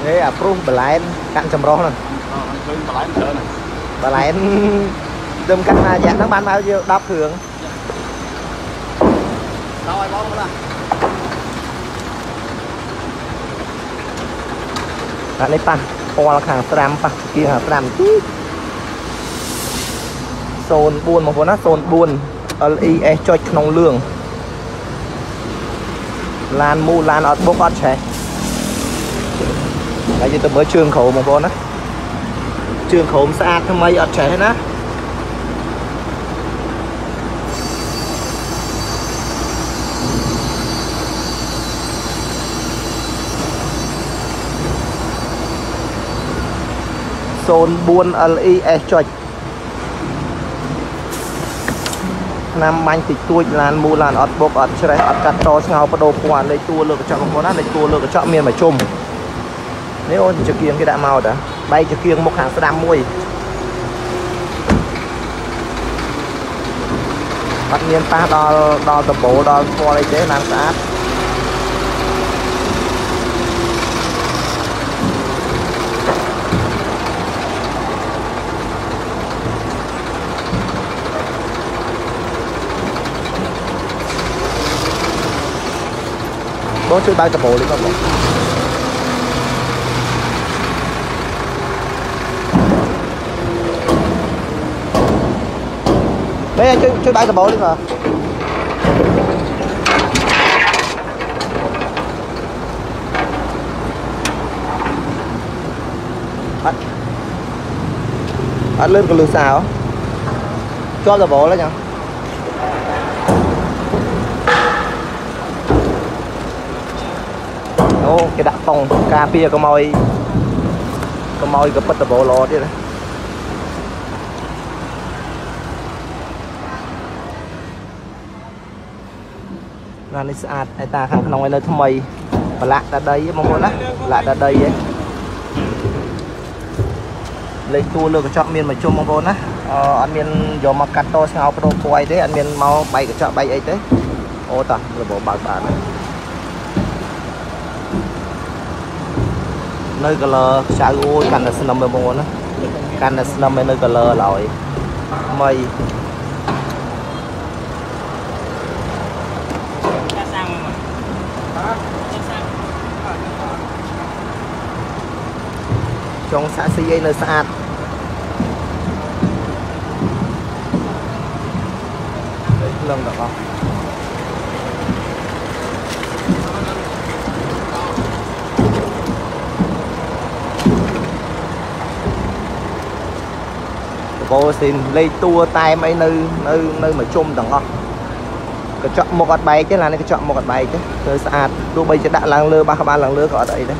đấy à proof bà lén cạnh chầm rong này bà lén đâm cạnh dạng nó ban bao nhiêu đáp thường rồi bom là bạn ấy pan qua là hàng tram pa kia hàng tram zone buôn mà có nó zone buôn LIE cho nông lương lan mu lan ở bốc ớt trẻ bây giờ tôi mới trường khẩu một con á trường khẩu xa thằng mây ớt trẻ đó zone buôn LIE cho nam bánh thì tôi lan mu lan ớt bốc ớt trẻ ớt cắt to ngao bắt đầu qua lấy tua lược cho con á lấy tua lược cho miền mà chung nếu cho kiêng cái đã màu đã bay cho kiêng một hàng sẽ đam mùi bắt nhiên ta đo tập bộ đo qua đây chế làm sát bố chơi bay tập bộ đi con bố bây giờ chơi bay tập bộ đi mà anh lên con lươn xào cho tập bộ đó nha ô cái đặt phòng cà phê có mồi gặp bắt tập bộ lò đi đấy là nó sạch ai ta khăn khăn nơi thâm mây và lạc ra đây mong muốn á lạc ra đây ấy lấy tua lừa cái chọn miền mà chung mong muốn á anh miền giờ mà cắt to sao pro quay đấy anh miền mau bay cái chọn bay ấy thế ô ta là bộ bạc bạn nơi cờ lờ sao ôi cành là năm mươi môn á cành là năm mươi nơi cờ lờ rồi mây trong xã si nơi xã lần được không cô xin lấy tua tay mấy nơi mà chung đằng không cái chọn một gọt bay chứ là cái chọn một gọt bay chứ nơi xã đua bây giờ đã làng lơ ba làng lơ ở đây đấy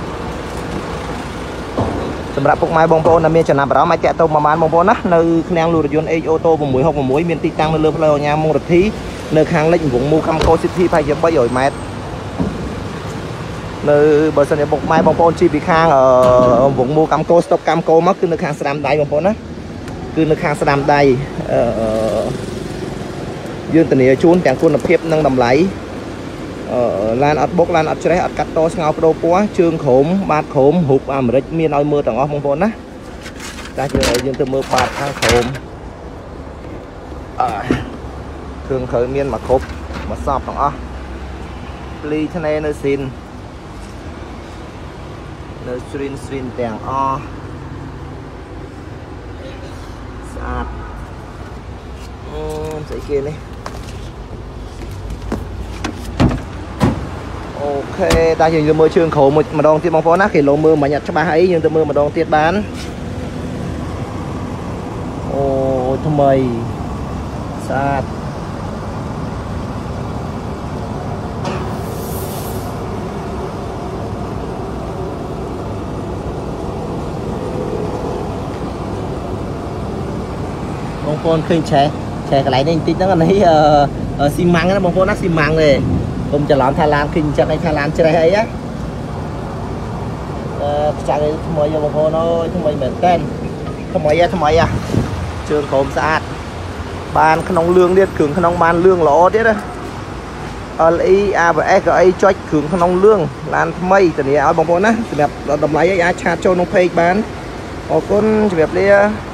สำหรับพวกไม้บองโปนมีฉะนั้นเราไม่แกะตัวประมาณบองโปนนะในแนวลูรยนต์เอโอโต้ผมมวยหกผมมวยมีตีตังในเรือพลอยางมงรทีในคางเล็กผมมูคำโคสิทีพายจะไปย่อยแมทในบริษัทเนี่ยพวกไม้บองโปนชีบีคางผมมูคำโคสต็อกคำโคมักคือในคางสนามใดบองโปนนะคือในคางสนามใดยืนตัวนี้ชูนแต่งคุณภาพนั่งดำไหลลานอัดบกลานอัดใช้อัดกัดโตสเงาโปรปัวเชิงขมบาดขมหุบเมริมีนอยมือต่างออกมงคลนะได้เจอยืนตัวมือบาดข้างขมเครื่องเคยเมียนมาครบมาสอบต่างออกลีทะเลเนซินเนซินแต่งออสะอาดใส่เกลือนี่ok ta nhìn từ mưa trường khổ một mà đong tiết bóng phó nát thì lỗ mưa mà nhặt cho ba ấy nhưng từ mưa mà đong tiết bán ô thầm mày sạt bóng phôn khinh trẻ cái lại nên tí nó còn thấy xi măng đó bóng phôn nát xi măng nàyผมจะหลอนไทยแลนด์ขึ้นจากในไทยแลนด์จะได้ไงจากไอ้ทำไมยังบอกน้อยทำไมเหมือนเต้นทำไมเชิงโคมสะอาดบานขนมเรื่องเด็ดขึงขนมบานเรื่องหล่อเด็ดนะ LI ABS ក៏អីចុចគ្រឿងក្នុងលឿងឡានថ្មីធានាឲ្យបងប្អូនណាសម្រាប់តម្លៃឲ្យអាចឆាតចូលក្នុង page បានអរគុណជម្រាបលា